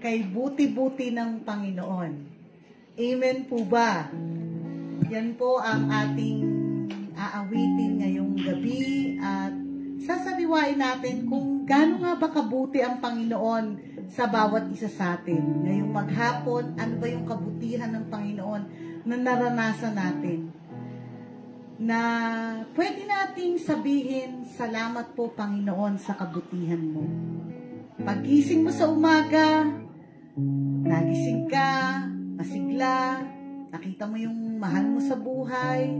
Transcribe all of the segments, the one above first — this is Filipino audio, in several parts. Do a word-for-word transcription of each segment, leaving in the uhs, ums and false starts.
kay buti-buti ng Panginoon. Amen po ba? Yan po ang ating aawitin ngayong gabi at sasariwain natin kung gaano nga ba kabuti ang Panginoon sa bawat isa sa atin. Ngayong maghapon, ano ba yung kabutihan ng Panginoon na naranasan natin? Na pwede nating sabihin, salamat po Panginoon sa kabutihan mo. Paggising mo sa umaga, nagising ka, masigla, nakita mo yung mahal mo sa buhay,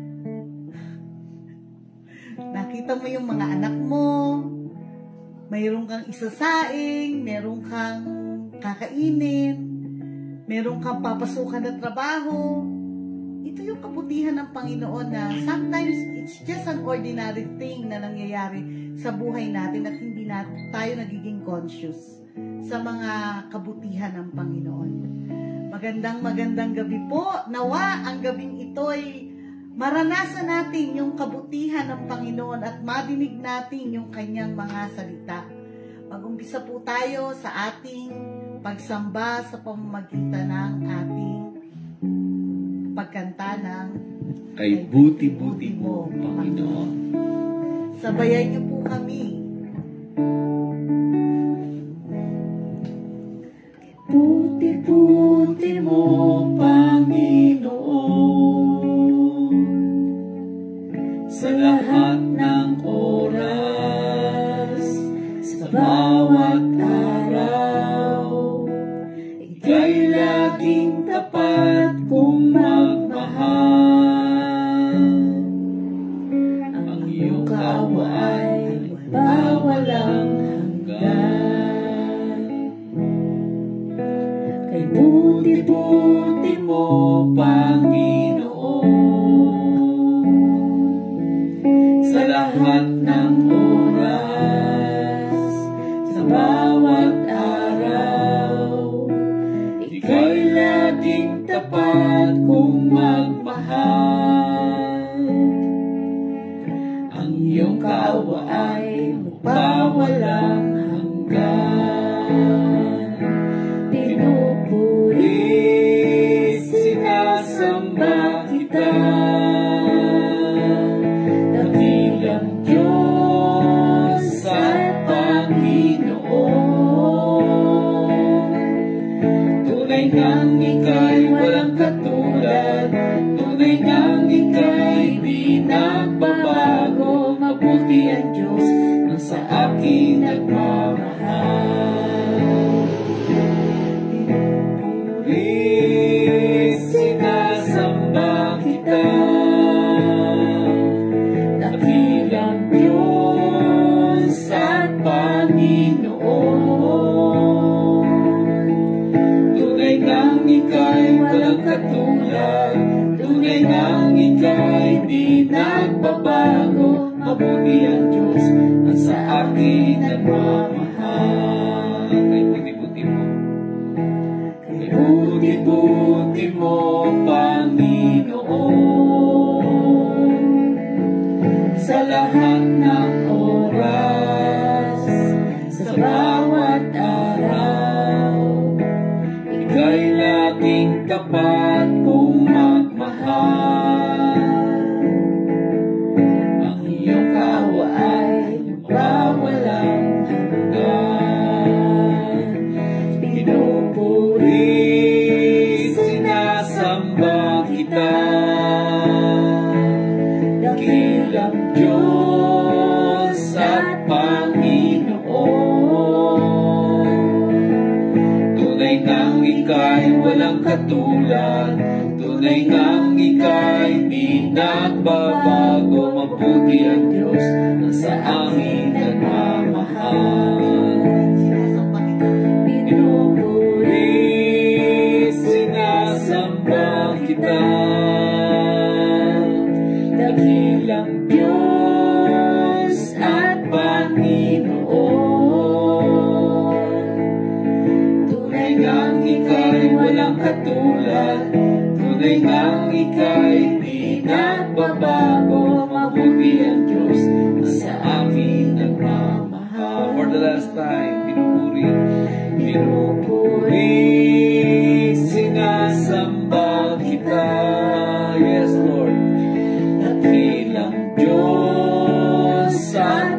nakita mo yung mga anak mo, mayroon kang isasaing, mayroon kang kakainin, mayroon kang papasukan na trabaho. Ito yung kabutihan ng Panginoon na sometimes it's just an ordinary thing na nangyayari sa buhay natin at hindi na tayo nagiging conscious sa mga kabutihan ng Panginoon. Magandang magandang gabi po. Nawa ang gabing ito ay maranasan natin yung kabutihan ng Panginoon at madinig natin yung kanyang mga salita. Mag-umpisa po tayo sa ating pagsamba sa pamamagitan ng ating pagkanta ng Kay buti-buti mo, Panginoon. Sabayan niyo po kami. Buti-buti mo, Panginoon, sa lahat ng oras, sa bawat araw, ika'y laging tapat kung magmahal. Ang iyong kawa ay magpawalang hanggan. Kay buti-buti mo, Panginoon, sa lahat ng oras, sa bawat araw, ika'y laging tapat kung magmahal. Ang iyong kaawa ay magpawalang hanggan. Pinupuri, sinasamba kita, dakilang Diyos at Panginoon. Tunay ngang ika'y walang katulad, tunay ngang ika'y di nagbabago. Mabuti ang Diyos na sa akin nagmamahal. Pinupuri, sinasamba kita, dakilang Diyos at Panginoon. Tunay ngang ika'y walang katulad, tunay ngang ika'y di nagbabago. Mabuti ang Diyos at sa akin nagmamahal. Kay buti-buti mo, kay buti-buti mo, Panginoon, sa lahat ng oras, sa bawat araw, ika'y laging tapat kung magmahal. Ang iyong kawa ay magpawalang hanggan. Pinupuri, sinasamba kita, dakilang Diyos at Panginoon. Tunay ngang ika'y walang katulad, tunay ngang ika'y di nagbabago. Mabuti ang Diyos na sa amin nagmamahal. Pinupuri, sinasamba kita, dakilang Diyos at Panginoon. Tunay ngang ika'y walang katulad, tunay ngang ika'y di nagbabago. Mabuti ang Diyos na sa amin nagmamahal. For the last time, pinupuri, pinupuri, sinasamba kita. Yes, Lord. Dakilang Diyos at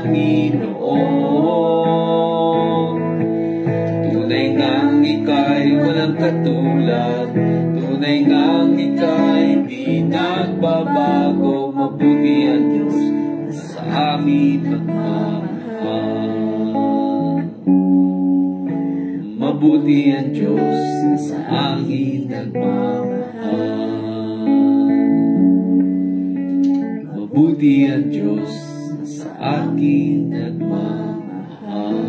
Panginoon, tunay ngang ika'y walang katulad, tunay ngang ika'y di nagbabago, mabuti ang Diyos sa amin nagmamahal. Mabuti ang Diyos sa amin nagmamahal. Mabuti ang Diyos sa akin nagmamahal.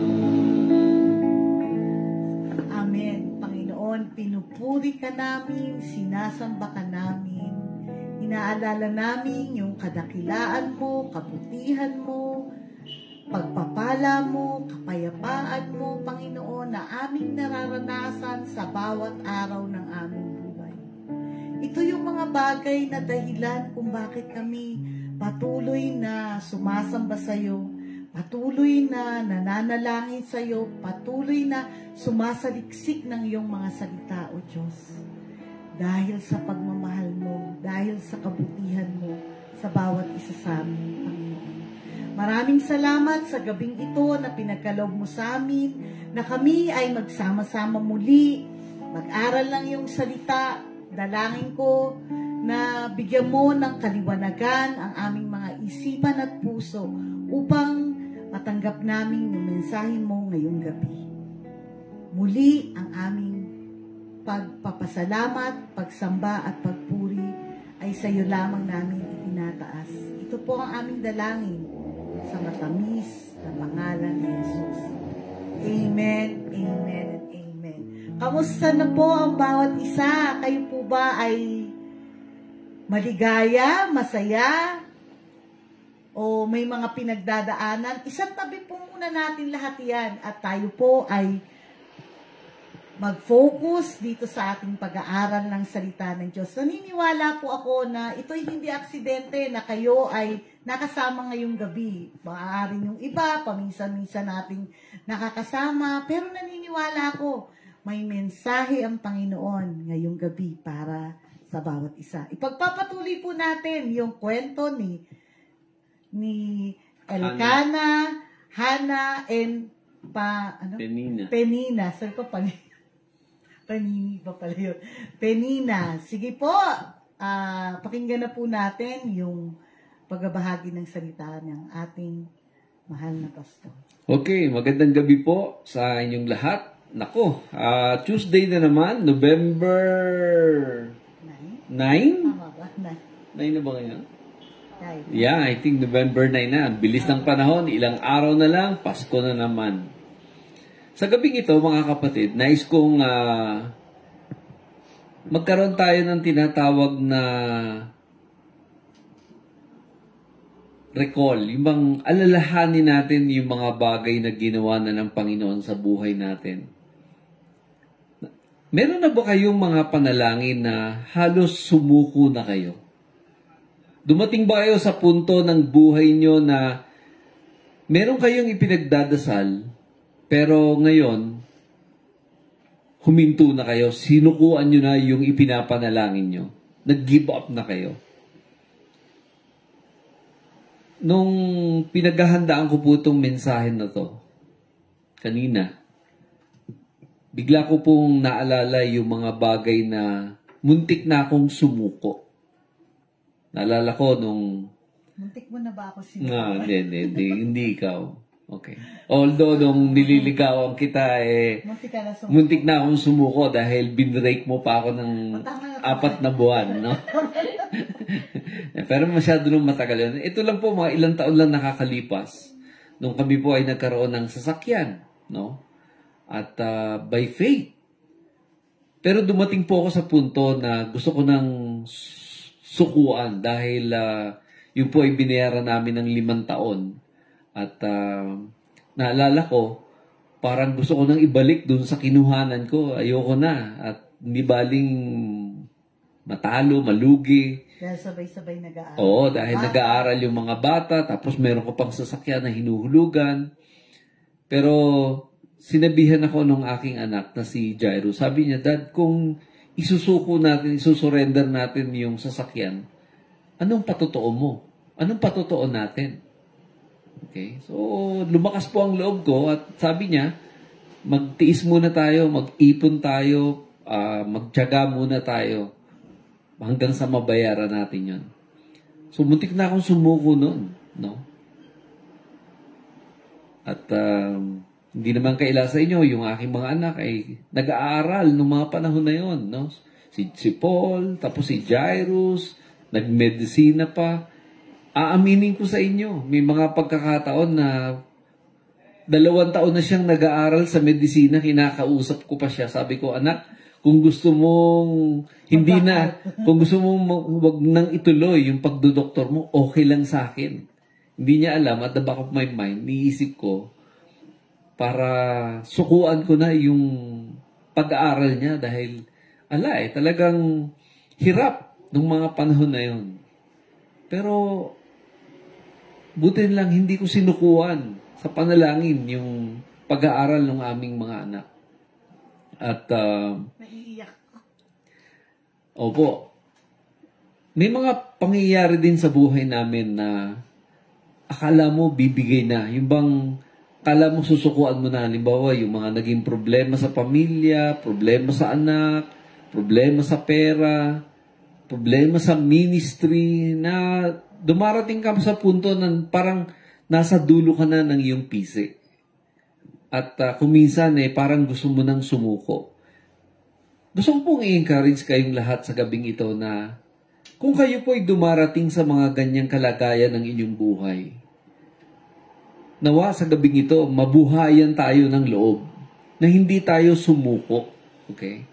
Amen. Panginoon, pinupuri ka namin, sinasamba ka namin, inaalala namin yung kadakilaan mo, kabutihan mo, pagpapala mo, kapayapaan mo, Panginoon, na aming nararanasan sa bawat araw ng aming buhay. Ito yung mga bagay na dahilan kung bakit kami patuloy na sumasamba sa iyo, patuloy na nananalangin sa iyo, patuloy na sumasaliksik ng iyong mga salita, O Diyos. Dahil sa pagmamahal mo, dahil sa kabutihan mo sa bawat isa sa amin, Panginoon. Maraming salamat sa gabing ito na pinagkaloob mo sa amin, na kami ay magsama-sama muli, mag-aral ng iyong salita. Dalangin ko na bigyan mo ng kaliwanagan ang aming mga isipan at puso upang matanggap namin yung mensahe mo ngayong gabi. Muli ang aming pagpapasalamat, pagsamba at pagpuri ay sa iyo lamang namin itinataas. Ito po ang aming dalangin sa matamis na pangalan ni Jesus. Amen, amen, and amen. Kamusta na po ang bawat isa? Kayo po ba ay maligaya, masaya, o may mga pinagdadaanan? Isang tabi po muna natin lahat yan at tayo po ay mag-focus dito sa ating pag-aaral ng salita ng Diyos. Naniniwala po ako na ito'y hindi aksidente na kayo ay nakasama ngayong gabi. Maaaring yung iba, paminsan-minsan nating nakakasama, pero naniniwala ako, may mensahe ang Panginoon ngayong gabi para sa bawat isa. Ipagpapatuloy po natin yung kwento ni ni Elkana, Hana, and pa, ano? Penina. Penina. Saan ko pa? Panini pa pala yun. Penina. Sige po, uh, pakinggan na po natin yung pagbabahagi ng salita ng ating mahal na pastor. Okay, magandang gabi po sa inyong lahat. Nako, uh, Tuesday na naman, November nine? Tama ba? nine. nine na ba ngayon? nine. Yeah, I think November nine na. Ang bilis ng panahon, ilang araw na lang, Pasko na naman. Sa gabing ito, mga kapatid, nais kong uh, magkaroon tayo ng tinatawag na recall, yung bang alalahanin natin yung mga bagay na ginawa na ng Panginoon sa buhay natin. Meron na ba kayong mga panalangin na halos sumuko na kayo? Dumating ba kayo sa punto ng buhay nyo na meron kayong ipinagdadasal, pero ngayon, huminto na kayo, sinukuan nyo na yung ipinapanalangin nyo, nag-give up na kayo? Nung pinaghahandaan ko po itong mensahe na to, kanina, bigla ko pong naalala yung mga bagay na muntik na akong sumuko. Naalala ko nung... Muntik mo na ba ako sumuko? Ah, hindi, hindi, hindi, hindi ikaw. Okay. Although, nung nililigawan kita, eh, muntik, ka na sumuko. muntik na akong sumuko dahil binrake mo pa ako ng apat na buwan, no? Pero masyado nung matagal yun. Ito lang po, mga ilang taon lang nakakalipas nung kami po ay nagkaroon ng sasakyan, no? At uh, by faith. Pero dumating po ako sa punto na gusto ko ng sukuan dahil uh, yun po ay binayaran namin ng limang taon. At uh, naalala ko, parang gusto ko nang ibalik dun sa kinuhanan ko. Ayoko na. At hindi baling matalo, malugi. Dahil sabay-sabay nag-aaral. Oo, dahil ah. nag-aaral yung mga bata. Tapos meron ko pang sasakyan na hinuhulugan. Pero sinabihan ako nung aking anak na si Jairo. Sabi niya, Dad, kung isusuko natin, isusurrender natin yung sasakyan, anong patotoo mo? Anong patotoo natin? Okay? So, lumakas po ang loob ko at sabi niya, magtiis muna tayo, mag-ipon tayo, uh, magtiyaga muna tayo hanggang sa mabayaran natin yon. So, muntik na akong sumuko noon. No? At um, hindi naman kaila sa inyo, yung aking mga anak ay nag-aaral noong mga panahon na yon. No? Si, si Paul, tapos si Jairus, nagmedisina pa. Aaminin ko sa inyo, may mga pagkakataon na dalawang taon na siyang nag-aaral sa medisina, kinakausap ko pa siya. Sabi ko, anak, kung gusto mong hindi na, kung gusto mong wag nang ituloy yung pagdodoktor mo, okay lang sa akin. Hindi niya alam, at the back of my mind, niisip ko, para sukuan ko na yung pag-aaral niya dahil, ala eh, talagang hirap nung mga panahon na yun. Pero, buti lang hindi ko sinukuan sa panalangin yung pag-aaral ng aming mga anak. At, uh, naiiyak. Opo. May mga pangyayari din sa buhay namin na akala mo bibigay na. Yung bang, akala mo susukuan mo na. Halimbawa, yung mga naging problema sa pamilya, problema sa anak, problema sa pera, problema sa ministry, na dumarating ka sa punto na parang nasa dulo ka na ng iyong pisi. At uh, kung minsan eh, parang gusto mo nang sumuko. Gusto ko pong i-encourage kayong lahat sa gabing ito na kung kayo po ay dumarating sa mga ganyang kalagayan ng inyong buhay, nawa sa gabing ito, mabuhayan tayo ng loob na hindi tayo sumuko. Okay?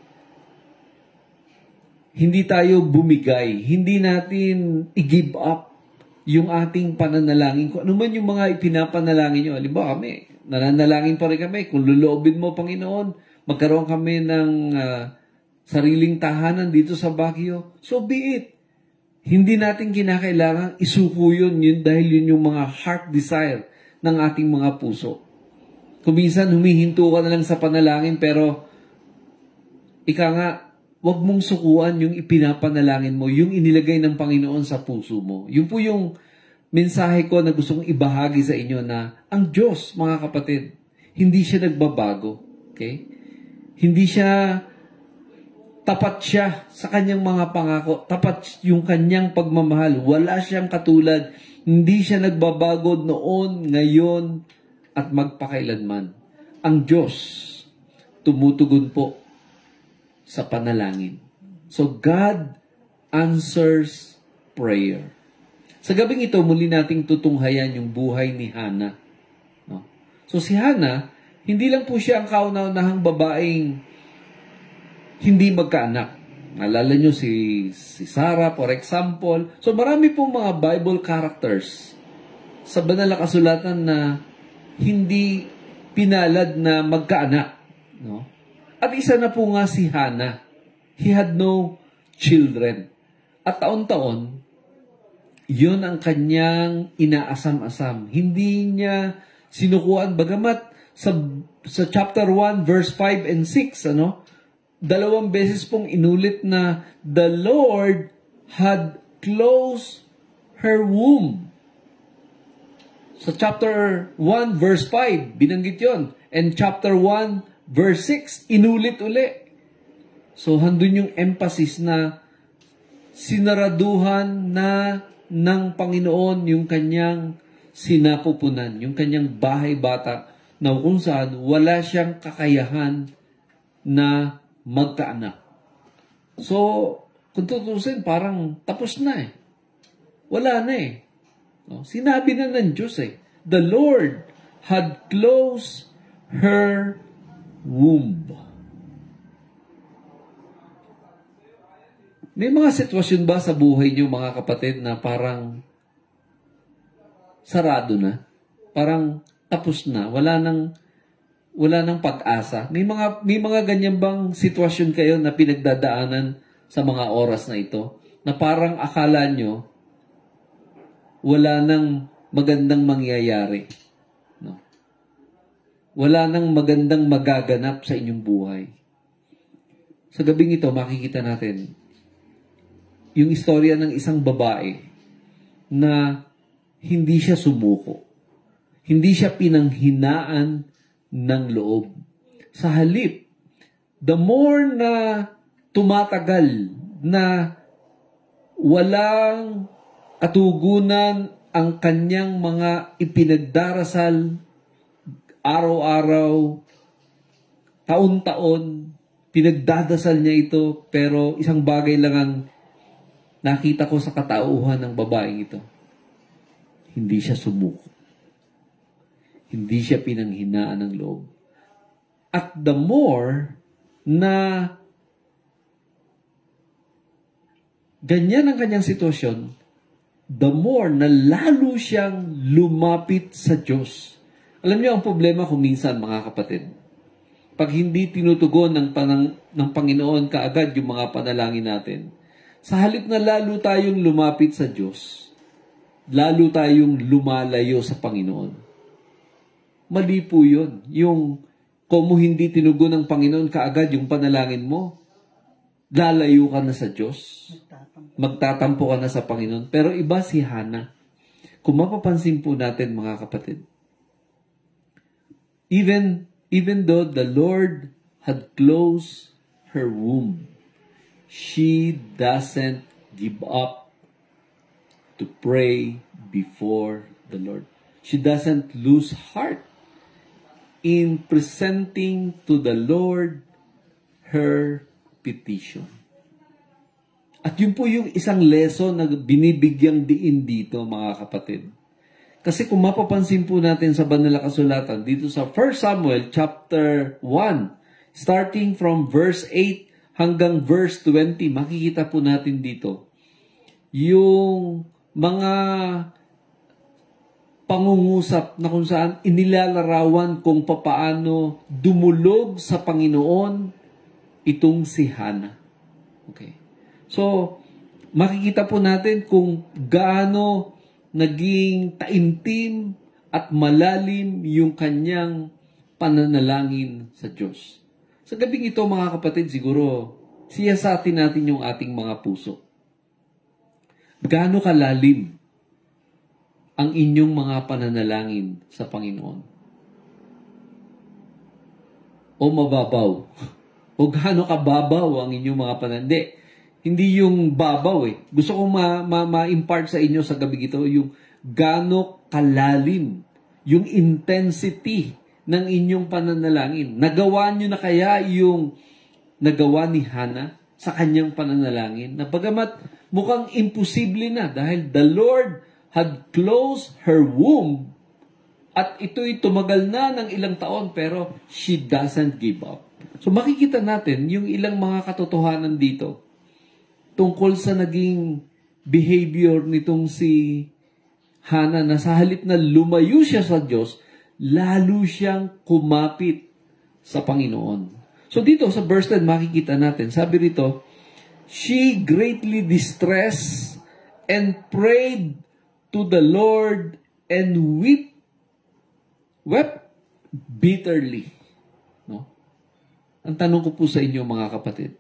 Hindi tayo bumigay. Hindi natin i-give up yung ating pananalangin. Kung ano man yung mga ipinapanalangin nyo. Halimbawa kami, nananalangin pa rin kami. Kung luloobin mo, Panginoon, magkaroon kami ng uh, sariling tahanan dito sa Baguio. So be it. Hindi natin kinakailangan isuko yun, yun dahil yun yung mga heart desire ng ating mga puso. Kung minsan humihinto ka na lang sa panalangin, pero ika nga, wag mong sukuan yung ipinapanalangin mo, yung inilagay ng Panginoon sa puso mo. Yun po yung mensahe ko na gusto kong ibahagi sa inyo na ang Diyos, mga kapatid, hindi siya nagbabago. Okay? Hindi siya, tapat siya sa kanyang mga pangako. Tapat yung kanyang pagmamahal. Wala siyang katulad. Hindi siya nagbabago noon, ngayon, at magpakailanman. Ang Diyos, tumutugon po sa panalangin. So, God answers prayer. Sa gabing ito, muli nating tutunghayan yung buhay ni Hannah. No? So, si Hannah, hindi lang po siya ang kauna-unahang babaeng hindi magkaanak. Naalala nyo si, si Sarah, for example. So, marami pong mga Bible characters sa banal na kasulatan na hindi pinalad na magkaanak. No? At isa na po nga si Hannah. He had no children. At taon-taon, yun ang kanyang inaasam-asam. Hindi niya sinukuan. Bagamat sa, sa chapter one, verse five and six, ano, dalawang beses pong inulit na the Lord had closed her womb. Sa chapter one, verse five, binanggit yon. And chapter one, verse six, inulit uli. So, handun yung emphasis na sinaraduhan na ng Panginoon yung kanyang sinapupunan, yung kanyang bahay-bata, na kung saan wala siyang kakayahan na magkaanak. So, kung tutusin, parang tapos na eh. Wala na eh. No? Sinabi na ng Diyos eh. The Lord had closed her womb. May mga sitwasyon ba sa buhay niyo, mga kapatid, na parang sarado na? Parang tapos na? Wala nang, wala nang pag-asa? May mga, may mga ganyan bang sitwasyon kayo na pinagdadaanan sa mga oras na ito? Na parang akala nyo, wala nang magandang mangyayari. No? wala nang magandang magaganap sa inyong buhay. Sa gabing ito, makikita natin yung istorya ng isang babae na hindi siya sumuko. Hindi siya pinanghinaan ng loob. Sa halip, the more na tumatagal na walang katugunan ang kanyang mga ipinagdarasal araw-araw, taon-taon, pinagdadasal niya ito, pero isang bagay lang ang nakita ko sa katauhan ng babaeng ito. Hindi siya sumuko. Hindi siya pinanghinaan ng loob. At the more na ganyan ang kanyang sitwasyon, the more na lalo siyang lumapit sa Diyos. Alam niyo ang problema kung minsan, mga kapatid, pag hindi tinutugon ng, panang, ng Panginoon kaagad yung mga panalangin natin, sa halip na lalo tayong lumapit sa Diyos, lalo tayong lumalayo sa Panginoon. Mali po yun. Yung kung mo hindi tinugon ng Panginoon kaagad yung panalangin mo, lalayo ka na sa Diyos. Magtatampo ka na sa Panginoon. Pero iba si Hana. Kung mapapansin po natin, mga kapatid, even, even though the Lord had closed her womb, she doesn't give up to pray before the Lord. She doesn't lose heart in presenting to the Lord her petition. At yun po yung isang lesson na binibigyang diin dito, mga kapatid. Kasi kung mapapansin po natin sa banal na kasulatan, dito sa First Samuel chapter one, starting from verse eight hanggang verse twenty, makikita po natin dito yung mga pangungusap na kung saan inilalarawan kung papaano dumulog sa Panginoon itong si Hana. Okay. So, makikita po natin kung gaano naging taimtim at malalim yung kanyang pananalangin sa Diyos. Sa gabing ito, mga kapatid, siguro siyasatin natin yung ating mga puso. Gaano kalalim ang inyong mga pananalangin sa Panginoon? O mababaw? O gaano kababaw ang inyong mga pananalangin? Hindi. Hindi yung babaw eh. Gusto kong ma- ma- ma-impart sa inyo sa gabi ito yung gaano kalalim, yung intensity ng inyong pananalangin. Nagawa nyo na kaya yung nagawa ni Hana sa kanyang pananalangin? Na bagamat mukhang imposible na dahil the Lord had closed her womb at ito'y tumagal na ng ilang taon pero she doesn't give up. So makikita natin yung ilang mga katotohanan dito tungkol sa naging behavior nitong si Hana na sa halip na lumayo siya sa Diyos, lalo siyang kumapit sa Panginoon. So dito sa verse ten makikita natin, sabi rito, she greatly distressed and prayed to the Lord and weep, wept bitterly. No? Ang tanong ko po sa inyo, mga kapatid,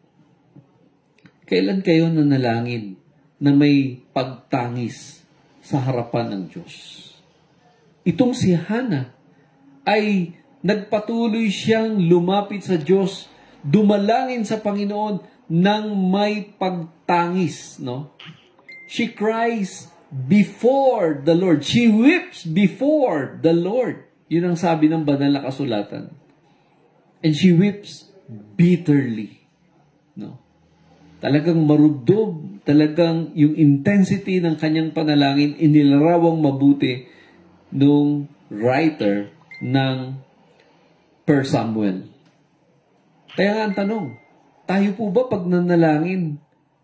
kailan kayo nanalangin na may pagtangis sa harapan ng Diyos? Itong si Hana ay nagpatuloy siyang lumapit sa Diyos, dumalangin sa Panginoon ng may pagtangis. No? She cries before the Lord. She weeps before the Lord. Yun ang sabi ng banal na kasulatan. And she weeps bitterly. No? Talagang marubdob, talagang yung intensity ng kanyang panalangin, inilarawang mabuti nung writer ng First Samuel. Kaya nga ang tanong, tayo po ba pag nanalangin,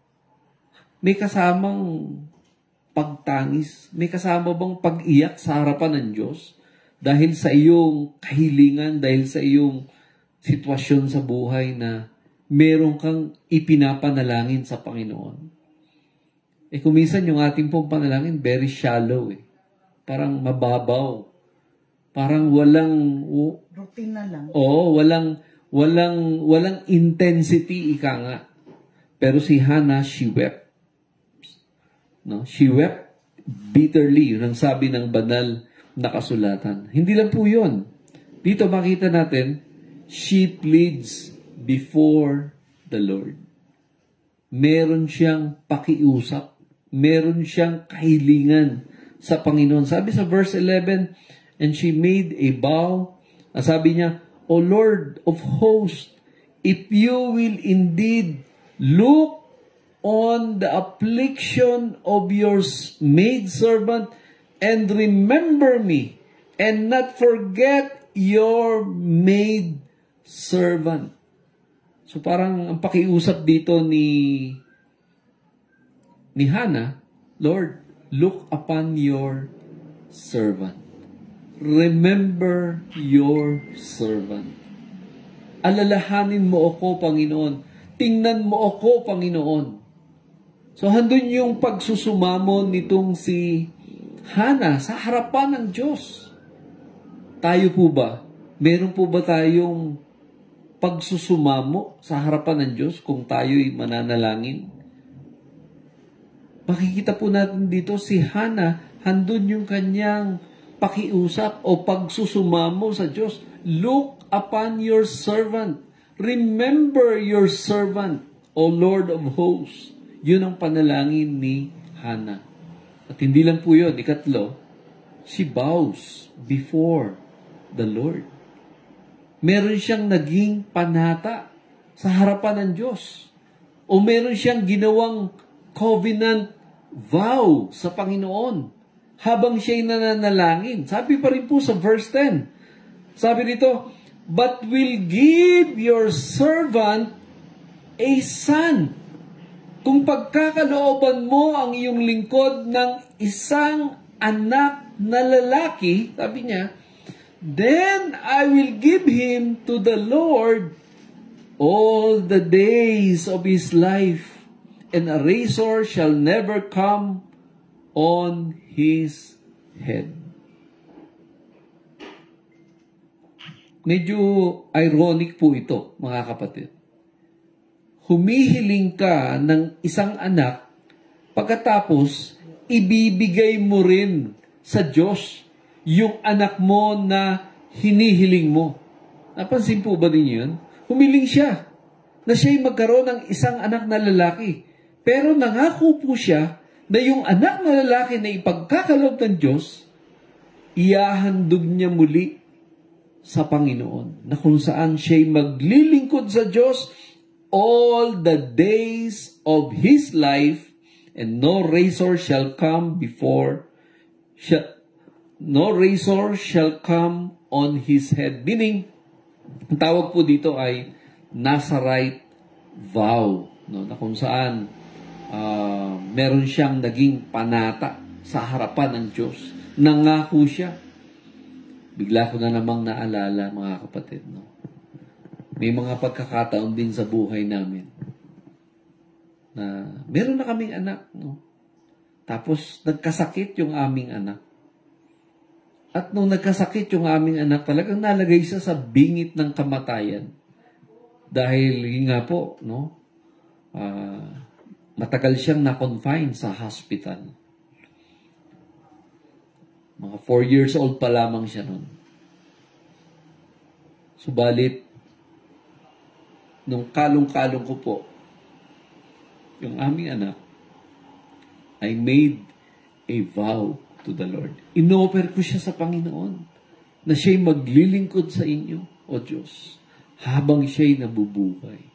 may kasamang pagtangis? May kasama bang pag-iyak sa harapan ng Diyos? Dahil sa iyong kahilingan, dahil sa iyong sitwasyon sa buhay na meron kang ipinapanalangin sa Panginoon. Eh kuminsan yung ating pong panalangin, very shallow eh. Parang mababaw. Parang walang... Oh, routine na lang. Oo, walang, walang, walang intensity, ika nga. Pero si Hannah, she wept. No? She wept bitterly. Yun ang sabi ng banal na kasulatan. Hindi lang po yun. Dito makita natin, she pleads before the Lord. Meron siyang pakiusap. Meron siyang kahilingan sa Panginoon. Sabi sa verse eleven, and she made a vow. Sabi niya, O Lord of hosts, if you will indeed look on the affliction of your maidservant and remember me and not forget your maidservant. So parang ang pakiusap dito ni ni Hannah, Lord, look upon your servant. Remember your servant. Alalahanin mo ako, Panginoon. Tingnan mo ako, Panginoon. So, handun yung pagsusumamo nitong si Hannah sa harapan ng Diyos. Tayo po ba? Meron po ba tayong pagsusumamo sa harapan ng Diyos kung tayo'y mananalangin? Makikita po natin dito si Hannah, handun yung kanyang pakiusap o pagsusumamo sa Diyos. Look upon your servant. Remember your servant, O Lord of hosts. Yun ang panalangin ni Hannah. At hindi lang po yun, ikatlo, she bows before the Lord. Meron siyang naging panata sa harapan ng Diyos. O meron siyang ginawang covenant vow sa Panginoon habang siya'y nananalangin. Sabi pa rin po sa verse ten. Sabi dito, but will give your servant a son. Kung pagkakalooban mo ang iyong lingkod ng isang anak na lalaki, sabi niya, then I will give him to the Lord all the days of his life, and a razor shall never come on his head. Medyo ironic po ito, mga kapatid. Humihiling ka ng isang anak, pagkatapos, ibibigay mo rin sa Diyos yung anak mo na hinihiling mo. Napansin po ba ninyo yun? Humiling siya na siya'y magkaroon ng isang anak na lalaki. Pero nangako po siya na yung anak na lalaki na ipagkakalob ng Diyos, iyahandog niya muli sa Panginoon, na kung saan siya'y maglilingkod sa Diyos all the days of his life, and no razor shall come before, shall, no razor shall come on his head. Meaning, ang tawag po dito ay Nazarite vow, no? Na kung saan uh, meron siyang naging panata sa harapan ng Diyos. Nangako siya. Bigla ko na namang naalala, mga kapatid, no? May mga pagkakataon din sa buhay namin na meron na kaming anak, no? Tapos nagkasakit yung aming anak. At nung nagkasakit yung aming anak, talagang nalagay siya sa bingit ng kamatayan. Dahil yun nga po, no? Uh, matagal siyang na-confine sa hospital. Mga four years old pa lamang siya nun. Subalit, nung kalong-kalong ko po, yung aming anak, I made a vow to the Lord. Inoffer ko siya sa Panginoon na siya'y maglilingkod sa inyo, O Diyos, habang siya'y nabubuhay.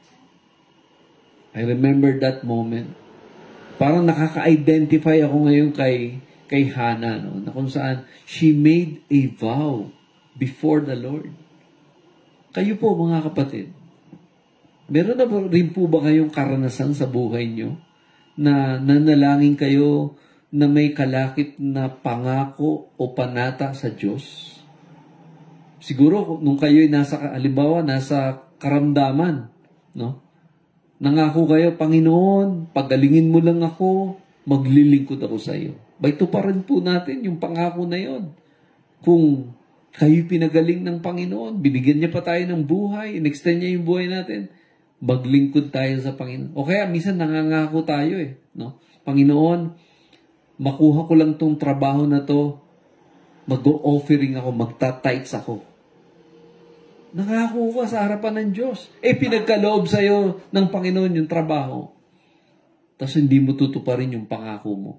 I remember that moment. Parang nakaka-identify ako ngayon kay, kay Hannah, no? Na kung saan she made a vow before the Lord. Kayo po, mga kapatid, meron na rin po ba kayong karanasan sa buhay nyo na nanalangin kayo na may kalakip na pangako o panata sa Diyos? Siguro nung kayo'y nasa, halimbawa, nasa karamdaman, no? Nangako kayo, Panginoon, pagalingin mo lang ako, maglilingkod ako sa iyo. Baito pa rin po natin yung pangako na yon. Kung Kayo pinagaling ng Panginoon. Binigyan niya pa tayo ng buhay. In-extend niya yung buhay natin. Maglingkod tayo sa Panginoon. O kaya, minsan nangangako tayo eh. No? Panginoon, makuha ko lang tong trabaho na to. Mag-o-offering ako. Magta-tithes ako. Nangako ka sa harapan ng Diyos. Eh, pinagkaloob sa'yo ng Panginoon yung trabaho. Tapos hindi mo tutuparin yung pangako mo.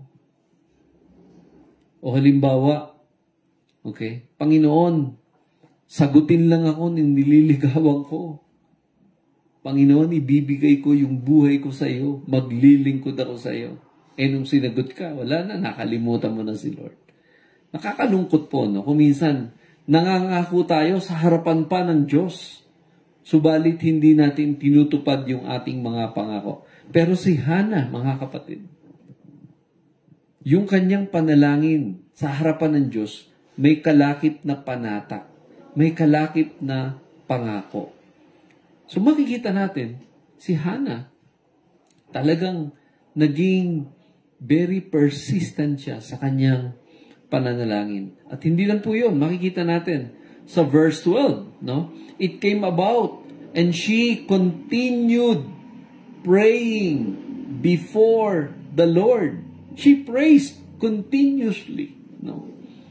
O halimbawa, okay, Panginoon, sagutin lang ako ng nililigawan ko. Panginoon, ibibigay ko yung buhay ko sa iyo. Maglilingkod ako sa iyo. Eh, nung sinagot ka, wala na, nakalimutan mo na si Lord. Nakakalungkot po, no? Kung minsan, nangangako tayo sa harapan pa ng Diyos. Subalit, hindi natin tinutupad yung ating mga pangako. Pero si Hana, mga kapatid, yung kanyang panalangin sa harapan ng Diyos, may kalakip na panata. May kalakip na pangako. So makikita natin, si Hana, talagang naging very persistent siya sa kanyang pananalangin. At hindi lang po yun, makikita natin sa verse twelve, no? It came about, and she continued praying before the Lord. She prays continuously, no?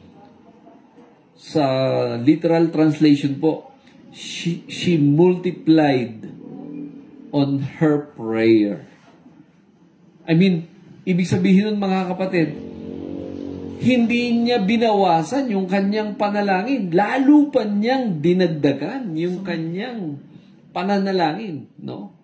Sa literal translation po, she, she multiplied on her prayer. I mean, ibig sabihin nun mga kapatid, hindi niya binawasan yung kanyang panalangin. Lalo pa niyang dinagdagan yung kanyang pananalangin, no?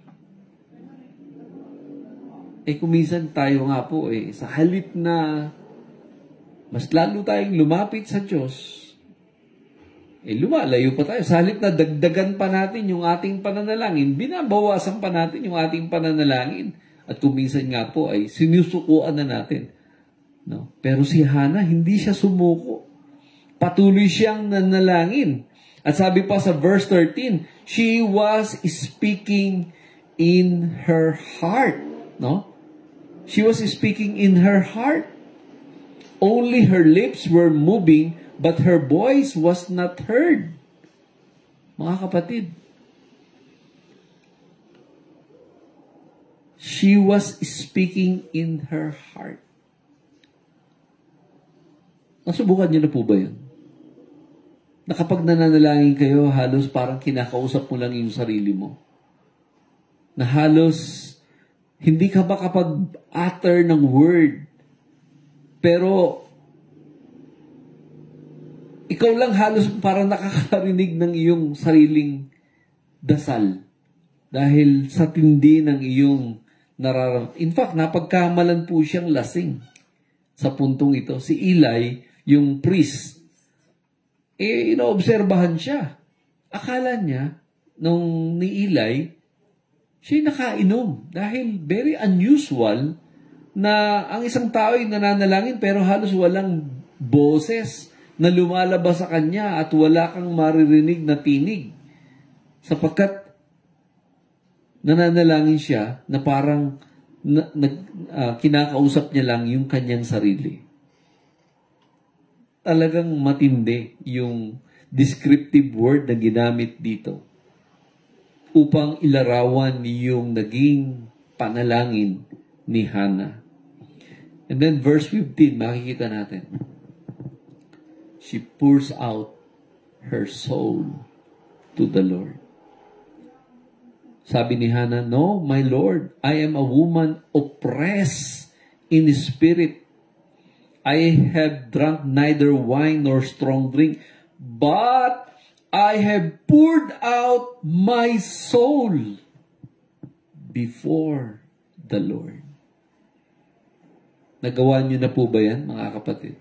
Eh, kuminsan tayo nga po eh, sa halip na mas lalo tayong lumapit sa Diyos, eh, lumalayo pa tayo. Sa halip na dagdagan pa natin yung ating pananalangin, binabawasan pa natin yung ating pananalangin. At kuminsan nga po ay sinusukuan na natin. No? Pero si Hana, hindi siya sumuko. Patuloy siyang nanalangin. At sabi pa sa verse thirteen, she was speaking in her heart. No? She was speaking in her heart. Only her lips were moving, but her voice was not heard. Mga kapatid, she was speaking in her heart. Nasubukan niyo na po ba yun? Na kapag nananalangin kayo, halos parang kinakausap mo lang yung sarili mo. Na halos hindi ka ba kapag utter ng word, pero ikaw lang halos parang nakakarinig ng iyong sariling dasal. Dahil sa tindi ng iyong nararamdaman. In fact, napagkamalan po siyang lasing sa puntong ito. Si Eli, yung priest, eh, inoobserbahan siya. Akala niya, nung ni Eli, siya nakainom. Dahil very unusual na ang isang tao ay nananalangin pero halos walang boses na lumalabas sa kanya at wala kang maririnig na tinig. Sapagkat nananalangin siya na parang na, na, uh, kinakausap niya lang yung kanyang sarili. Talagang matindi yung descriptive word na ginamit dito upang ilarawan yung naging panalangin ni Hana. And then verse fifteen, makikita natin. She pours out her soul to the Lord. Sabi ni Hana, no, my Lord, I am a woman oppressed in spirit. I have drunk neither wine nor strong drink, but I have poured out my soul before the Lord. Nagawa niyo na po ba yan, mga kapatid?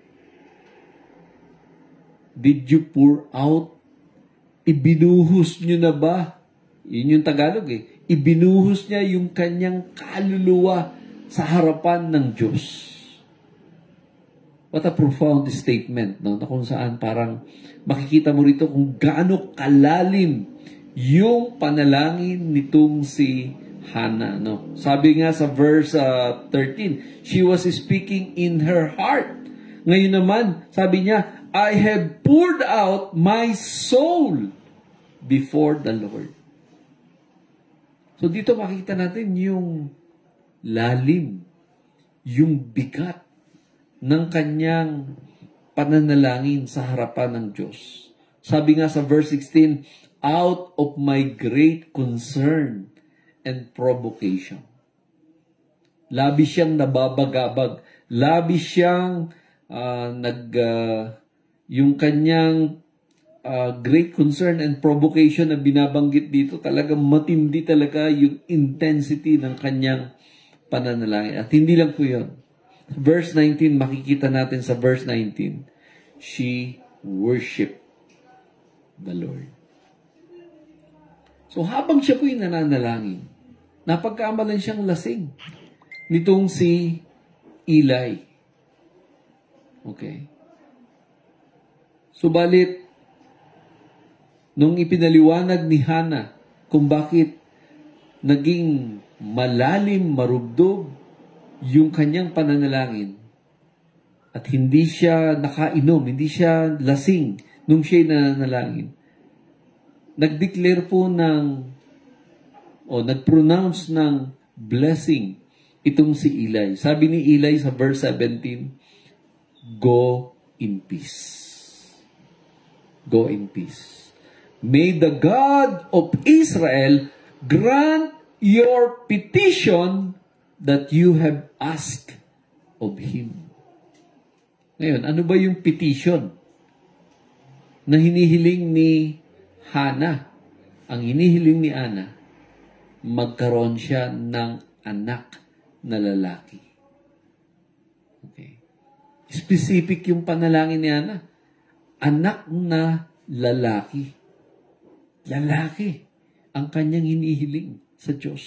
Did you pour out? Ibinuhos niyo na ba? Yun yung Tagalog eh. Ibinuhos niya yung kanyang kaluluwa sa harapan ng Diyos. What a profound statement, no? Na kung saan parang makikita mo rito kung gaano kalalim yung panalangin nitong si Hana, no? Sabi nga sa verse uh, thirteen, she was speaking in her heart. Ngayon naman, sabi niya, I have poured out my soul before the Lord. So dito makikita natin yung lalim, yung bigat ng kanyang pananalangin sa harapan ng Diyos. Sabi nga sa verse sixteen, out of my great concern and provocation. Labis siyang nababagabag. Labis siyang uh, nag, uh, yung kanyang uh, great concern and provocation na binabanggit dito, talagang matindi talaga yung intensity ng kanyang pananalangin. At hindi lang po yun. Verse nineteen, makikita natin sa verse nineteen, she worshiped the Lord. So habang siya po'y nananalangin, napagkaamalan siyang lasing nitong si Eli. Okay. Subalit, nung ipinaliwanag ni Hannah kung bakit naging malalim, marubdob yung kanyang pananalangin at hindi siya nakainom, hindi siya lasing nung siya'y nananalangin, nag-declare po ng o nag-pronounce ng blessing itong si Eli. Sabi ni Eli sa verse seventeen, go in peace. Go in peace. May the God of Israel grant your petition that you have asked of Him. Ngayon, ano ba yung petition na hinihiling ni Hannah? Ang hinihiling ni Hannah, magkaroon siya ng anak na lalaki. Okay. Specific yung panalangin ni Hannah. Anak na lalaki. Lalaki ang kanyang hinihiling sa Diyos.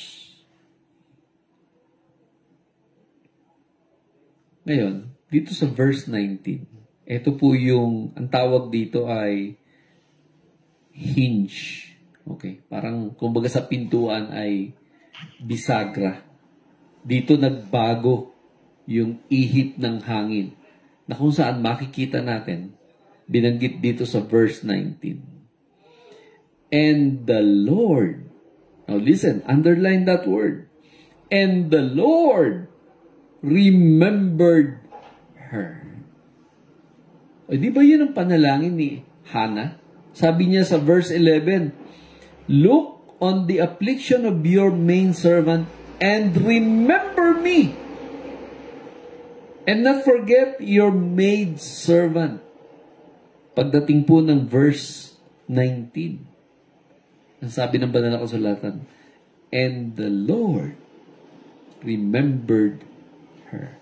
Ngayon, dito sa verse nineteen, ito po yung, ang tawag dito ay hinge. Okay, parang kumbaga sa pintuan ay bisagra. Dito nagbago yung ihip ng hangin na kung saan makikita natin, binanggit dito sa verse nineteen. And the Lord, now listen, underline that word. And the Lord remembered her. O, di ba yun ang panalangin ni Hannah? Sabi niya sa verse eleven, look on the affliction of your maidservant and remember me. And not forget your maidservant. Pagdating po ng verse nineteen, ang sabi ng banal na kasulatan, and the Lord remembered her.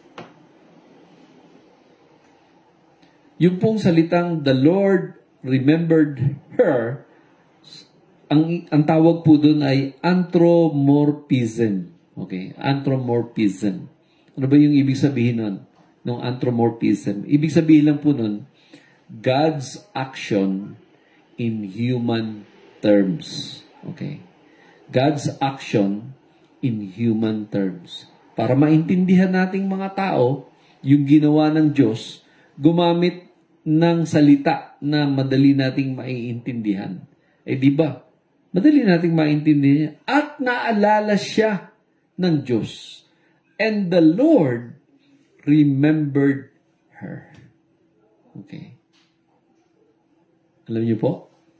Yung pong salitang the Lord remembered her, ang, ang tawag po doon ay anthropomorphism. Okay? Anthropomorphism. Ano ba yung ibig sabihin nun? Nung anthropomorphism? Ibig sabihin lang po nun, God's action in human terms. Okay? God's action in human terms. Para maintindihan nating mga tao, yung ginawa ng Diyos, gumamit ng salita na madali nating maiintindihan. Eh di ba? Madali nating maintindihan. At naalala siya ng Diyos. And the Lord remembered her. Okay. Alam niyo po?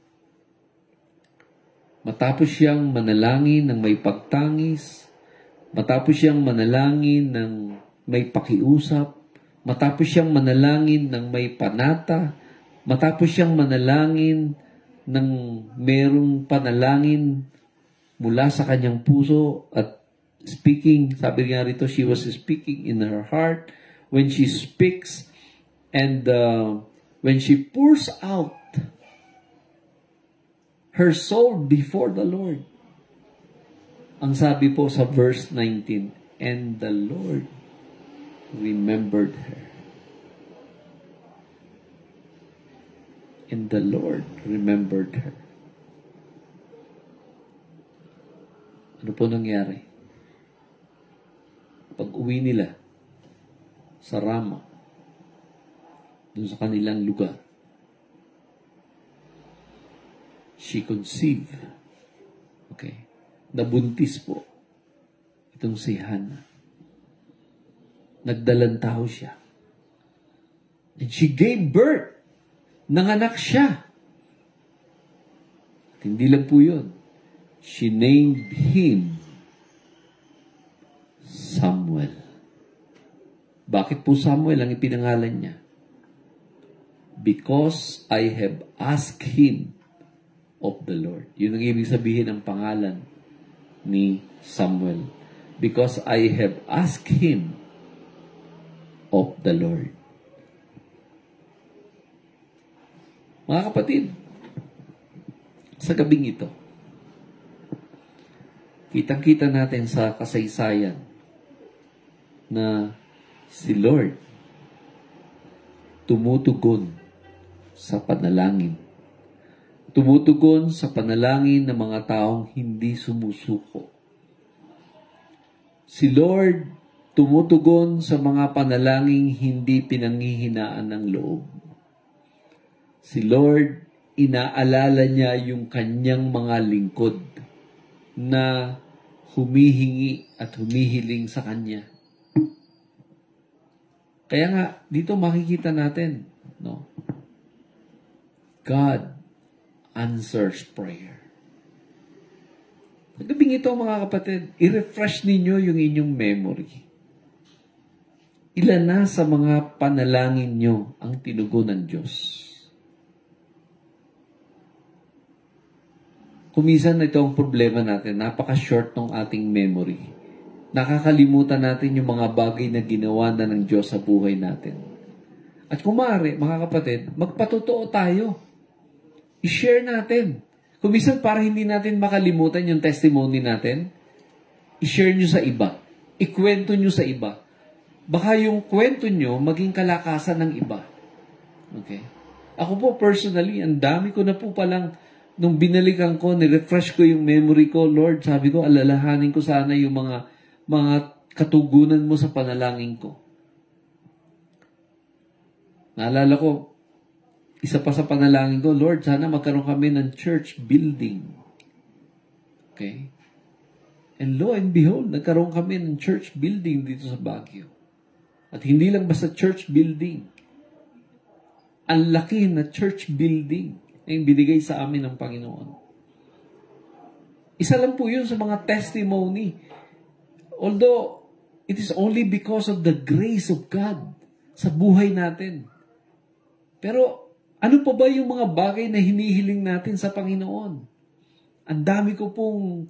Matapos siyang manalangin ng may pagtangis, matapos siyang manalangin ng may pakiusap, matapos siyang manalangin ng may panata, matapos siyang manalangin ng merong panalangin mula sa kanyang puso at speaking, sabi nga rito, she was speaking in her heart when she speaks and uh, when she pours out her soul before the Lord. Ang sabi po sa verse nineteen, and the Lord remembered her. And the Lord remembered her. Ano po nangyari? Pag uwi nila sa Rama, dun sa kanilang lugar, she conceived. Okay. Nabuntis po itong si Hannah. Nagdalantaw siya. And she gave birth. Nanganak siya. At hindi lang po yun. She named him Samuel. Bakit po Samuel ang ipinangalan niya? Because I have asked him of the Lord. Yun ang ibig sabihin ng pangalan ni Samuel. Because I have asked him of the Lord. Mga kapatid, sa gabing ito, kitang-kita natin sa kasaysayan na si Lord tumutugon sa panalangin. Tumutugon sa panalangin ng mga taong hindi sumusuko. Si Lord tumutugon sa mga panalangin hindi pinanghihinaan ng loob. Si Lord, inaalala niya yung kanyang mga lingkod na humihingi at humihiling sa kanya. Kaya nga, dito makikita natin, no? God answers prayer. Sa gabing ito, mga kapatid, i-refresh ninyo yung inyong memory. Ilan na sa mga panalangin nyo ang tinugon ng Diyos? Kumisan na ito ang problema natin. Napaka-short ng ating memory. Nakakalimutan natin yung mga bagay na ginawa na ng Diyos sa buhay natin. At kung maaari, mga kapatid, magpatotoo tayo. I-share natin. Kumisan para hindi natin makalimutan yung testimony natin, i-share nyo sa iba. Ikwento nyo sa iba. Baka yung kwento nyo maging kalakasan ng iba. Okay? Ako po personally, ang dami ko na po palang nung binalikan ko, ni-refresh ko yung memory ko, Lord, sabi ko, alalahanin ko sana yung mga mga katugunan mo sa panalangin ko. Naalala ko, isa pa sa panalangin ko, Lord, sana magkaroon kami ng church building. Okay? And lo and behold, nagkaroon kami ng church building dito sa Baguio. At hindi lang basta church building. Ang laki na church building na yung binigay sa amin ng Panginoon. Isa lang po yun sa mga testimony. Although, it is only because of the grace of God sa buhay natin. Pero, ano pa ba yung mga bagay na hinihiling natin sa Panginoon? Ang dami ko pong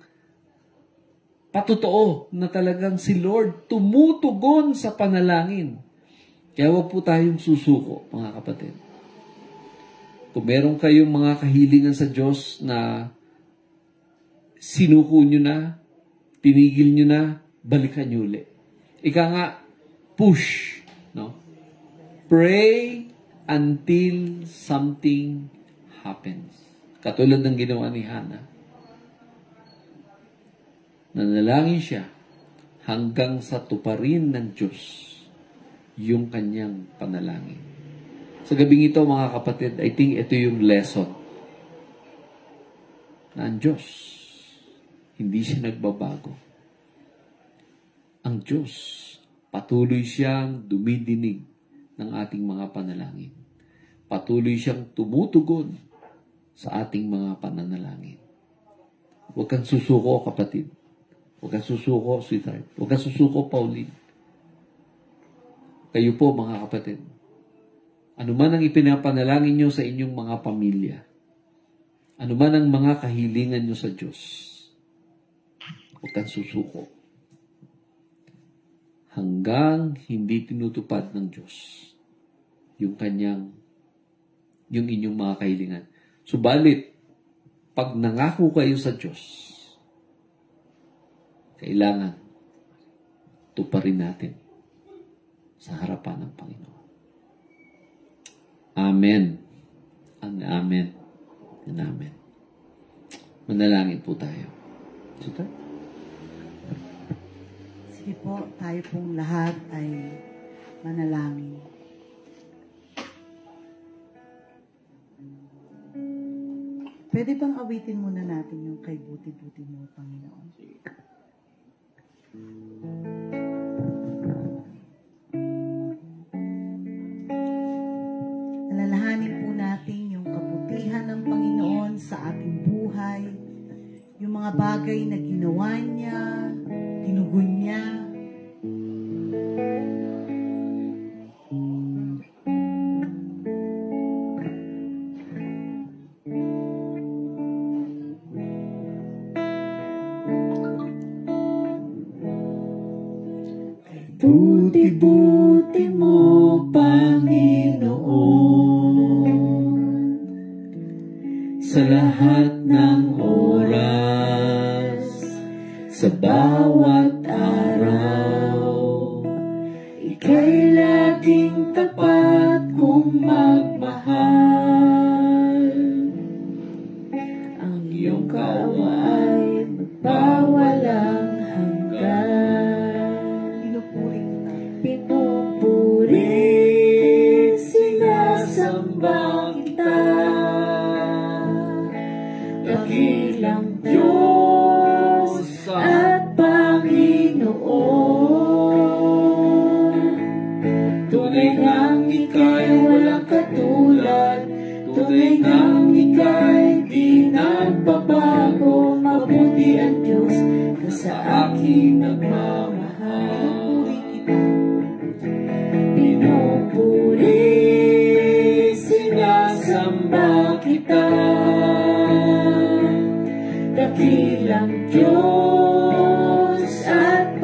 patotoo na talagang si Lord tumutugon sa panalangin. Kaya huwag po tayong susuko, mga kapatid. Kung meron kayong mga kahilingan sa Diyos na sinuko nyo na, tinigil nyo na, balikan nyo ulit. Ika nga, push. No? Pray until something happens. Katulad ng ginawa ni Hannah. Nanalangin siya hanggang sa tuparin ng Diyos yung kanyang panalangin. Sa gabing ito, mga kapatid, I think ito yung lesson na ang Diyos, hindi siya nagbabago. Ang Diyos, patuloy siyang dumidinig ng ating mga panalangin. Patuloy siyang tumutugon sa ating mga pananalangin. Huwag kang susuko, kapatid. Huwag kang susuko, sweetheart. Huwag kang susuko, Pauline. Kayo po, mga kapatid. Ano man ang ipinapanalangin nyo sa inyong mga pamilya. Ano man ang mga kahilingan nyo sa Diyos. Huwag kang susuko. Hanggang hindi tinutupad ng Diyos yung kanyang, yung inyong mga kahilingan. Subalit, pag nangako kayo sa Diyos, kailangan tuparin natin sa harapan ng Panginoon. Amen. And amen. And amen. Manalangin po tayo. Sita? Sige po, tayo pong lahat ay manalangin. Pwede bang awitin muna natin yung kay buti-buti mo, Panginoon? Alalahanin po natin yung kabutihan ng Panginoon sa ating buhay, yung mga bagay na ginawa niya, tinugon niya. Buti-buti mo, Panginoon, sa lahat ng oras, sa bawat araw, ika'y laging tapat kong magmahal. Ang iyong kawa ay magpawalang hanggan. Pinupuri, sinasamba kita, dakilang Diyos at Panginoon. Tunay ngang ika'y walang katulad, tunay ngang ika'y di nagbabago. Mabuti ang Diyos na sa akin nagmamahal. Pinupuri, sinasamba kita, dakilang Diyos at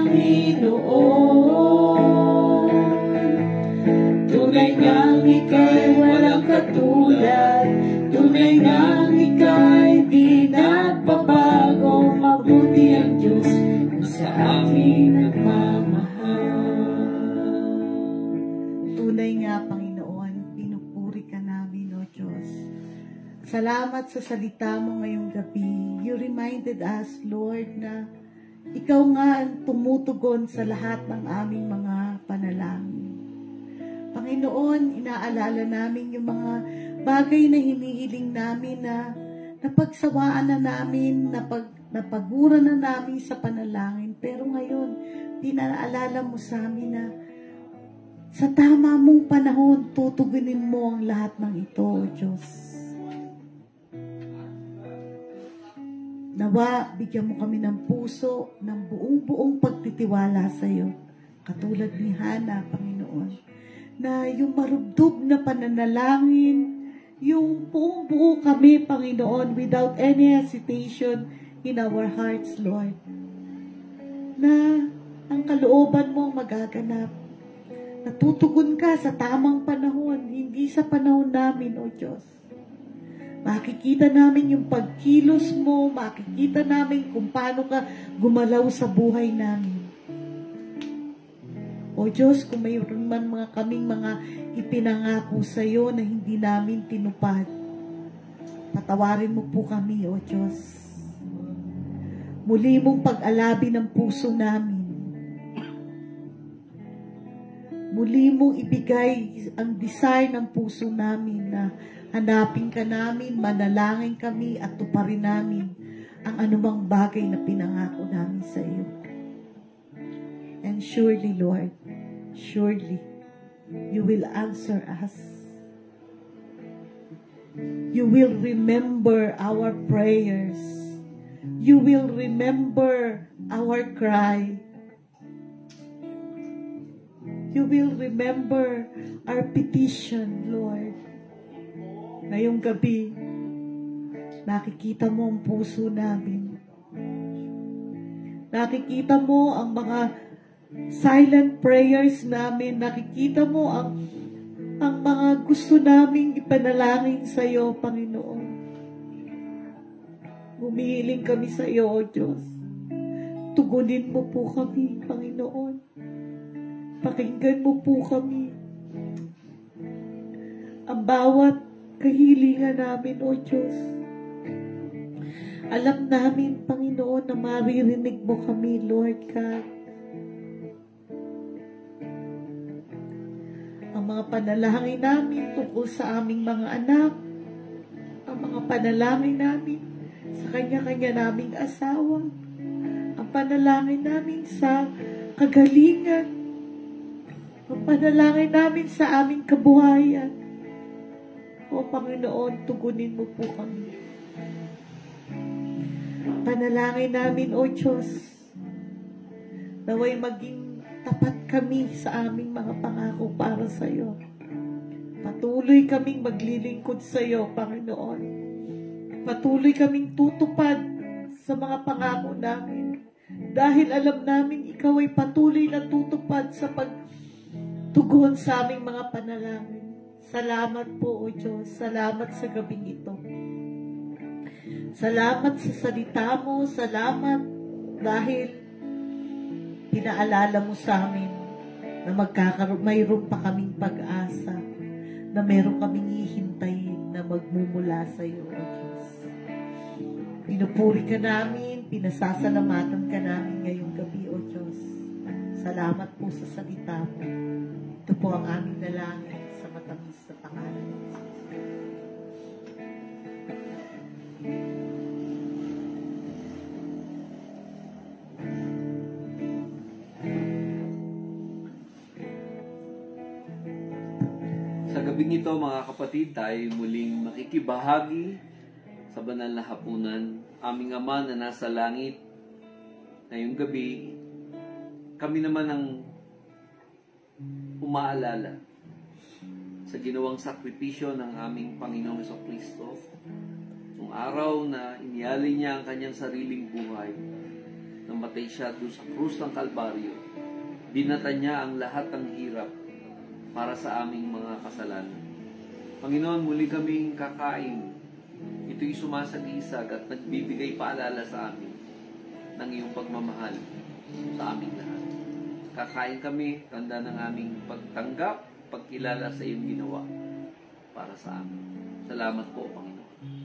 Panginoon. Tunay ngang ika'y walang katulad, tunay ngang ika'y di nagbabago. Mabuti ang Diyos na sa akin nagmamahal. Tunay nga, Panginoon, pinupuri ka namin, O Diyos. Salamat sa salita mo ngayong gabi. You reminded us, Lord, na ikaw nga ang tumutugon sa lahat ng aming mga panalangin. Panginoon, inaalala namin yung mga bagay na hinihiling namin na napagsawaan na namin, napag, napagura na namin sa panalangin. Pero ngayon, pinaalala mo sa amin na sa tama mong panahon, tutugunin mo ang lahat ng ito, O Diyos. Nawa, bigyan mo kami ng puso, ng buong-buong pagtitiwala sa iyo. Katulad ni Hana, Panginoon, na yung marubdob na pananalangin, yung buong-buo kami, Panginoon, without any hesitation in our hearts, Lord, na ang kalooban mo magaganap. Natutugon ka sa tamang panahon, hindi sa panahon namin, O Diyos. Makikita namin yung pagkilos mo, makikita namin kung paano ka gumalaw sa buhay namin. O Diyos, kung mayroon man mga kaming mga ipinangako sa iyo na hindi namin tinupad, patawarin mo po kami, O Diyos. Muli mong pag-alabi ng puso namin. Muli mong ibigay ang desire ng puso namin na hanapin ka namin, manalangin kami at tuparin namin ang anumang bagay na pinangako namin sa iyo. And surely, Lord, surely, you will answer us. You will remember our prayers. You will remember our cry. You will remember our petition, Lord. Ngayong gabi, nakikita mo ang puso namin. Nakikita mo ang mga silent prayers namin. Nakikita mo ang, ang mga gusto naming ipanalangin sa iyo, Panginoon. Humihiling kami sa iyo, O Diyos. Tugunin mo po kami, Panginoon. Pakinggan mo po kami. Ang bawat kahilingan namin, O Diyos. Alam namin, Panginoon, na maririnig mo kami, Lord God. Ang mga panalangin namin tungkol sa aming mga anak, ang mga panalangin namin sa kanya-kanya naming asawa, ang panalangin namin sa kagalingan, ang panalangin namin sa aming kabuhayan. O Panginoon, tugunin mo po kami. Panalangin namin, O Diyos, naway maging tapat kami sa aming mga pangako para sa iyo. Patuloy kaming maglilingkod sa iyo, Panginoon. Patuloy kaming tutupad sa mga pangako namin. Dahil alam namin ikaw ay patuloy na tutupad sa pagtugon sa aming mga panalangin. Salamat po, O Diyos. Salamat sa gabing ito. Salamat sa salita mo. Salamat dahil pinaalala mo sa amin na magkakaroon, mayroon pa kaming pag-asa, na mayroon kaming hihintayin na magmumula sa iyo, O Diyos. Pinupuri ka namin, pinasasalamatan ka namin ngayong gabi, O Diyos. Salamat po sa salita mo. Ito po ang aming dalangin sa matamis na pangalan. Sa gabing ito, mga kapatid, tayo muling makikibahagi sa banal na hapunan. Aming Ama na nasa langit, ngayong gabi, kami naman ang umaalala sa ginawang sakripisyo ng aming Panginoong Jesucristo. Nung araw na inialay niya ang kanyang sariling buhay, namatay siya doon sa krus ng Kalbaryo. Binata niya ang lahat ng hirap para sa aming mga kasalanan. Panginoon, muli kaming kakain. Ito'y sumasagisag at nagbibigay paalala sa amin ng iyong pagmamahal sa aming lahat. Kakain kami, tanda ng aming pagtanggap, pagkilala sa iyong ginawa para sa amin. Salamat po, Panginoon.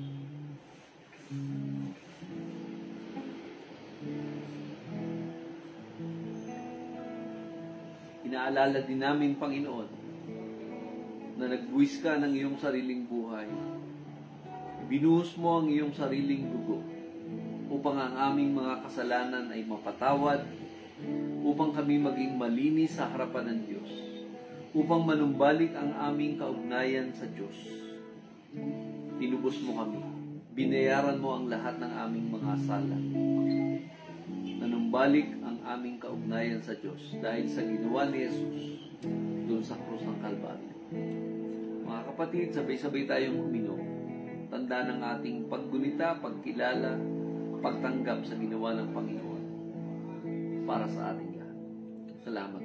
Inaalala din namin, Panginoon, na nagbuwis ka ng iyong sariling buhay. Binuhos mo ang iyong sariling dugo upang ang aming mga kasalanan ay mapatawad, upang kami maging malinis sa harapan ng Diyos, upang manumbalik ang aming kaugnayan sa Diyos. Tinubos mo kami. Binayaran mo ang lahat ng aming mga sala. Nanumbalik ang aming kaugnayan sa Diyos dahil sa ginawa ni Jesus doon sa krus ng Kalbaryo. Mga kapatid, sabay-sabay tayong uminom. Tanda ng ating paggunita, pagkilala, pagtanggap sa ginawa ng Panginoon para sa ating lahat. Salamat.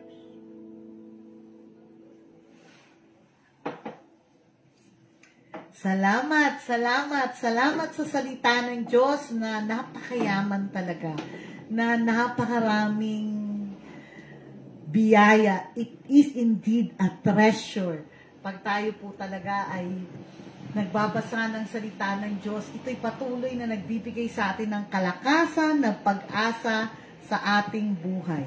Salamat, salamat, salamat sa salita ng Diyos na napakayaman talaga, na napakaraming biyaya. It is indeed a treasure. Pag tayo po talaga ay nagbabasa ng salita ng Diyos, ito'y patuloy na nagbibigay sa atin ng kalakasan, ng pag-asa sa ating buhay.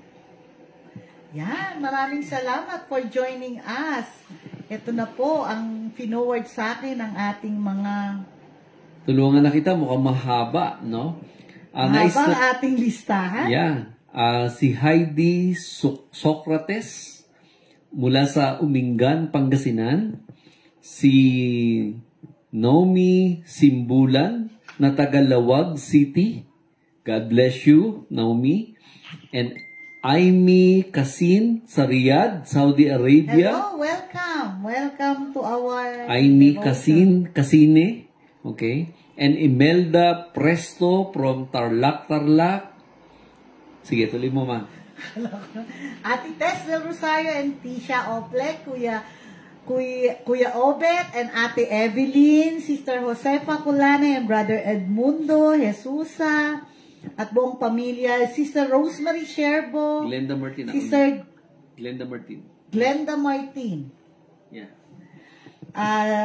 Yan, maraming salamat for joining us. Ito na po ang finoward sa akin ng ating mga... Tulungan na kita, mukhang mahaba, no? Uh, mahaba ang ating listahan. Yeah. Uh, si Heidi so Socrates mula sa Umingan, Pangasinan. Si Naomi Simbulan na taga Lawag City. God bless you, Naomi. And Aimee Kasin sa Riyadh, Saudi Arabia. Hello, welcome. Welcome to our... Aimee Kasin, Kasine. Okay. And Imelda Presto from Tarlac, Tarlac. Sige, tuloy mo, ma. Ate Tess del Rosario and Tisha Oplek, Kuya, Kuya, Kuya Obet and Ate Evelyn, Sister Josefa Culane and Brother Edmundo Jesusa, at buong pamilya, Sister Rosemary Sherbo, Glenda Martin. Sister Glenda Martin. Glenda Martin. Yeah.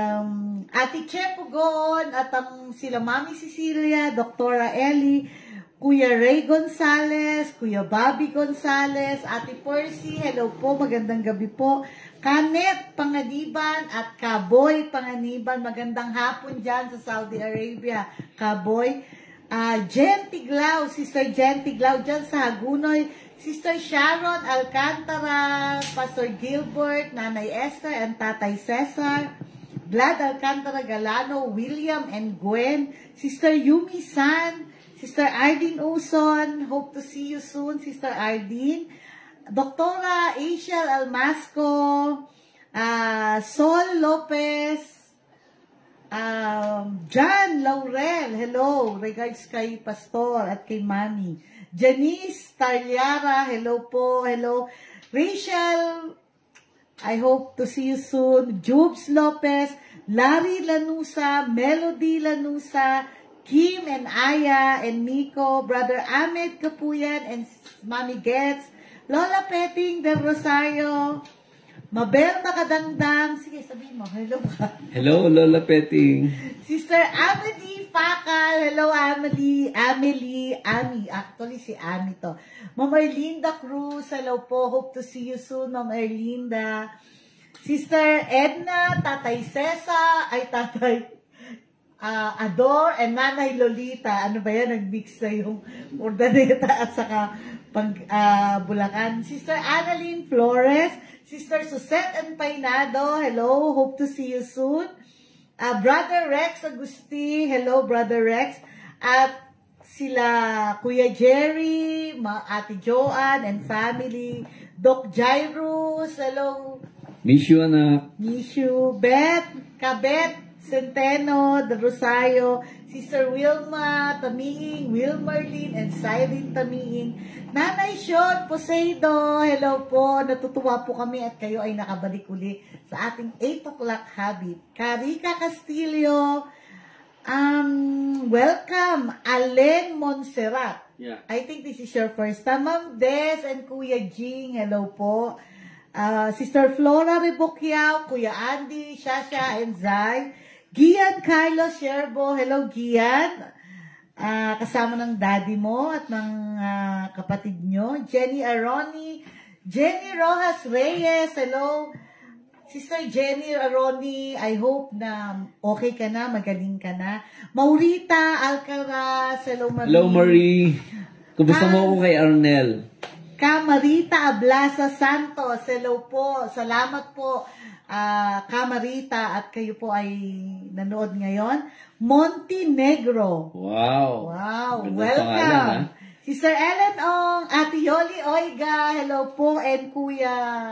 Um, Ate Che Pugon, at ang sila Mami Cecilia, Doktora Ellie, Kuya Ray Gonzales, Kuya Bobby Gonzales, Ate Percy, hello po, magandang gabi po. Kanet Panganiban at Kaboy Panganiban, magandang hapon dyan sa Saudi Arabia. Kaboy, uh, Jen Tiglao, Sister Jen Tiglao dyan sa Hagunoy, Sister Sharon Alcantara, Pastor Gilbert, Nanay Esther, and Tatay Cesar, Glad Alcantara Galano, William and Gwen, Sister Yumi San, Sister Ardeen Uson, hope to see you soon, Sister Ardeen. Doktora Asiel Almasco, uh, Sol Lopez, um, John Laurel, hello, regards kay Pastor at kay Mami. Janice Tarliara, hello po, hello. Rachel, I hope to see you soon. Jubes Lopez, Larry Lanusa, Melody Lanusa, Kim and Aya and Miko, Brother Ahmed Kapuyan and Mami Gets, Lola Petting del Rosario, Mabel Makadangdang, sige sabihin mo, hello ka. Hello Lola Petting. Sister Amelie Fakal, hello Amelie, Amelie, Ami, actually si Ami to. Ma'am Erlinda Cruz, hello po, hope to see you soon, Ma'am Erlinda. Sister Edna, Tatay Cesa, ay Tatay, Uh, Ador and Nanay Lolita, ano ba yan, nag-mix na yung Urdaneta at saka pag, uh, Bulacan. Sister Annalyn Flores, Sister Susette and Painado, hello, hope to see you soon. Uh, Brother Rex Agusti, hello Brother Rex. At sila Kuya Jerry, Ma Ate Joanne and family, Doc Jairus, hello. Miss you, anak. Miss you. Beth, Kabet, Centeno, The Rosario, Sister Wilma Tamiing, Wilmarlin, and Cyrene Tamiing, Nanay Shot Poseido, hello po, natutuwa po kami at kayo ay nakabalik uli sa ating eight o'clock habit. Carica Castillo, um, welcome, Alen Montserrat. Yeah. I think this is your first time. Ma'am Des and Kuya Jing, hello po. Uh, Sister Flora Reboquiao, Kuya Andy, Shasha, and Zay. Gian Carlos Sherbo, hello Gian, uh, kasama ng daddy mo at ng uh, kapatid nyo. Jenny Aroni, Jenny Rojas Reyes, hello. Sister Jenny Aroni, I hope na okay ka na, magaling ka na. Maurita Alcaraz, hello Marie. Hello Marie, kumusta mo ako kay Arnel? Kamarita Ablasa Santos, hello po, salamat po. Uh, Kamarita at kayo po ay nanood ngayon. Montenegro. Wow. Wow. Ganda Welcome. Pangalan, Sister Ellen Ong, Ate Yoli Oiga, hello po, and Kuya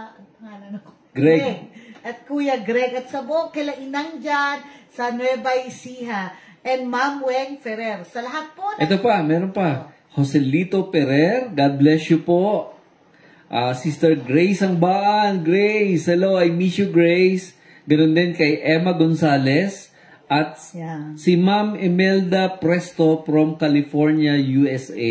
ano, Greg. Greg. At Kuya Greg at sa buong kila Inang dyan sa Nueva Ecija. And Ma'am Weng Ferrer. Sa lahat po. Ito pa, meron pa. Joselito Ferrer, God bless you po. Uh, Sister Grace Angbaan, Grace, hello, I miss you Grace. Ganun din kay Emma Gonzalez at yeah. si Ma'am Imelda Presto from California, U S A.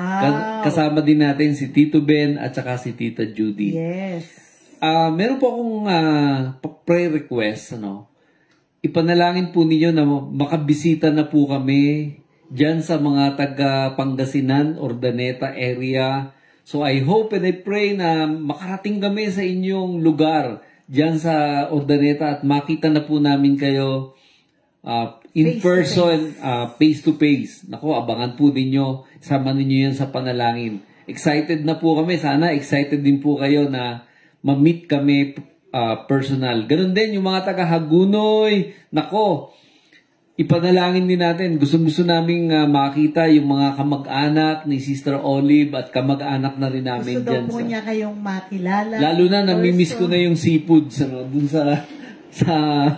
Wow. Kasama din natin si Tito Ben at saka si Tita Judy. Yes. Uh, meron po akong uh, prayer request, ano? Ipanalangin po ninyo na makabisita na po kami dyan sa mga taga Pangasinan, Urdaneta area. So I hope and I pray na makarating kami sa inyong lugar dyan sa Urdaneta at makita na po namin kayo uh, in face person, to face. Uh, face to face. Naku, abangan po ninyo, sama ninyo yan sa panalangin. Excited na po kami. Sana excited din po kayo na ma-meet kami uh, personal. Ganun din yung mga taga Hagunoy. Nako, ipanalangin din natin. Gusto-gusto naming uh, makita yung mga kamag-anak ni Sister Olive at kamag-anak na rin namin gusto dyan. Gusto daw po sa... niya kayong makilala. Lalo na, namimiss ko na yung seafood ano, dun sa sa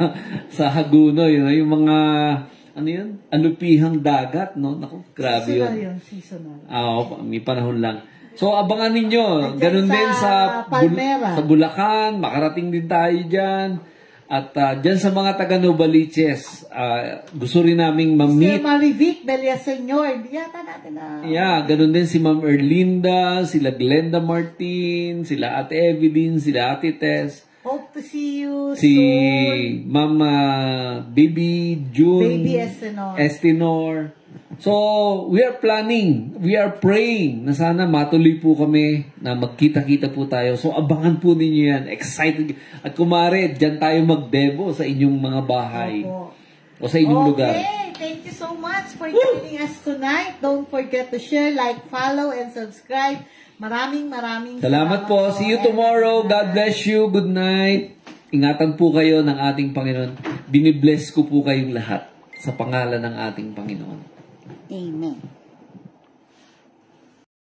sa Hagunoy. No? Yung mga, ano yun? Alupihang dagat. No? Naku, grabe seasonal yun. yun. Seasonal. Oo, may panahon lang. So, abangan ninyo. Ganun sa din sa, Palmera. Bul sa Bulacan. Makarating din tayo dyan. At uh, dyan sa mga taga Novaliches, uh, gusto rin naming ma-meet. Si Marivic Bellaseñor, di yata natin na. Yeah, ganun din si Ma'am Erlinda, sila Glenda Martin, sila Ate Evelyn, sila Ate Tess. Hope to see you si soon. Mama Baby June. Baby Estinor. Estinor. So, we are planning, we are praying na sana matuloy po kami na magkita-kita po tayo. So, abangan po ninyo yan. Excited. At kumare, dyan tayo mag-demo sa inyong mga bahay. Opo. O sa inyong okay. lugar. Okay, thank you so much for joining us tonight. Don't forget to share, like, follow, and subscribe. Maraming maraming salamat, salamat po. See you tomorrow. God bless you. Good night. Ingatan po kayo ng ating Panginoon. Binibless ko po kayong lahat sa pangalan ng ating Panginoon. Amen.